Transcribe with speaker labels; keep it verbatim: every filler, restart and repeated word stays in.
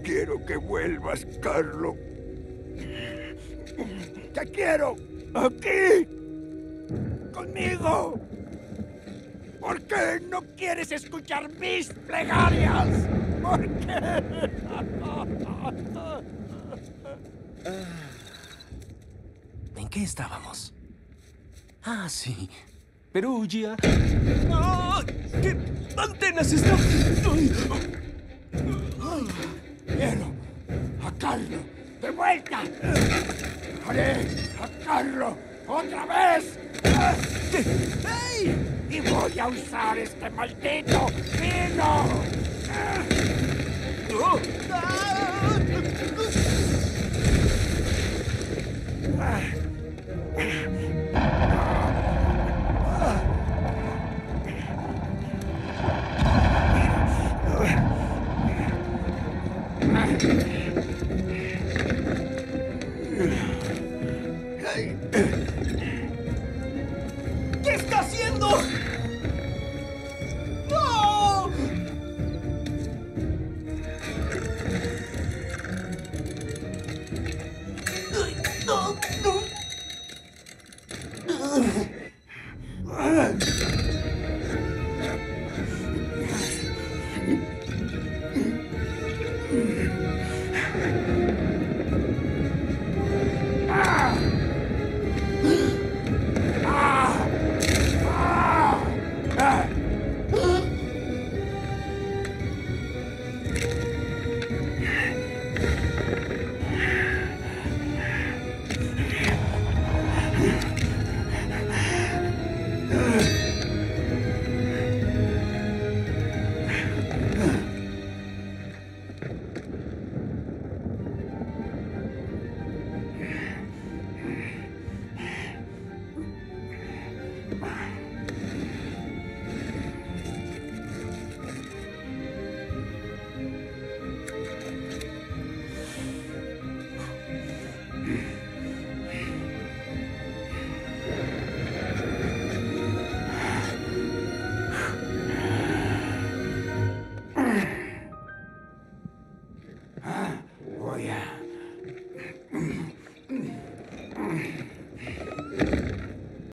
Speaker 1: quiero que vuelvas, Carlo. ¡Te quiero! ¡Aquí! ¡Conmigo! ¿Por qué no quieres escuchar mis plegarias? ¿Por qué?
Speaker 2: ¿En qué estábamos? Ah, sí. Perugia. ¡Ah! ¿Qué antenas están? ¡Ay!
Speaker 1: ¡Quiero a Carlo de vuelta! ¡Haré a Carlo otra vez!
Speaker 2: ¡Hey!
Speaker 1: ¡Y voy a usar este maldito vino!
Speaker 2: ¡Oh! ¡Ah! ¿Qué está haciendo? ¡No! ¡No! ¡No!